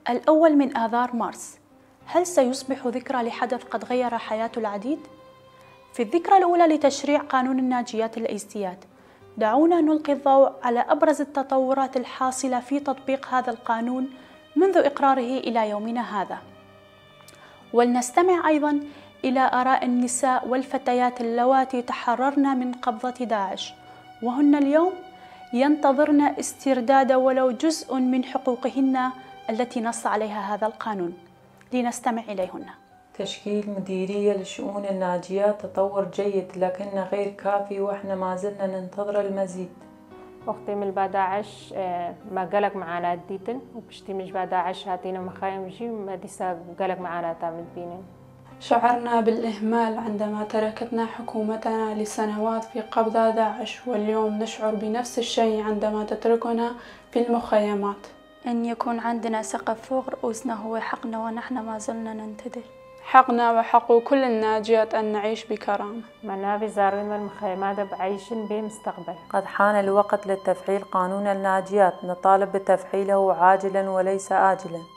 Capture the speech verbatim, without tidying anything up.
الأول من آذار مارس، هل سيصبح ذكرى لحدث قد غير حياة العديد؟ في الذكرى الأولى لتشريع قانون الناجيات الإزدياد، دعونا نلقي الضوء على أبرز التطورات الحاصلة في تطبيق هذا القانون منذ إقراره إلى يومنا هذا، ولنستمع أيضا إلى آراء النساء والفتيات اللواتي تحررن من قبضة داعش، وهن اليوم ينتظرن استرداد ولو جزء من حقوقهن التي نص عليها هذا القانون. لنستمع إليهن. تشكيل مديرية لشؤون الناجيات تطور جيد لكنه غير كافي، وإحنا ما زلنا ننتظر المزيد. أختي من داعش ما قلق معنا ديتن وبشتي مش داعش هاتينا مخايم جي ما ديسا قلق معنا تامد بينين. شعرنا بالإهمال عندما تركتنا حكومتنا لسنوات في قبضة داعش، واليوم نشعر بنفس الشيء عندما تتركنا في المخيمات. أن يكون عندنا سقف فوق رؤوسنا هو حقنا، ونحن ما زلنا ننتظر. حقنا وحق كل الناجيات أن نعيش بكرامة. منافي زارين المخيمات بعيش بمستقبل. قد حان الوقت لتفعيل قانون الناجيات، نطالب بتفعيله عاجلا وليس آجلا.